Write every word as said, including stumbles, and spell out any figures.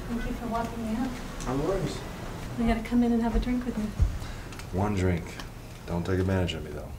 Thank you for walking me up. No worries. I gotta come in and have a drink with you. One drink. Don't take advantage of me, though.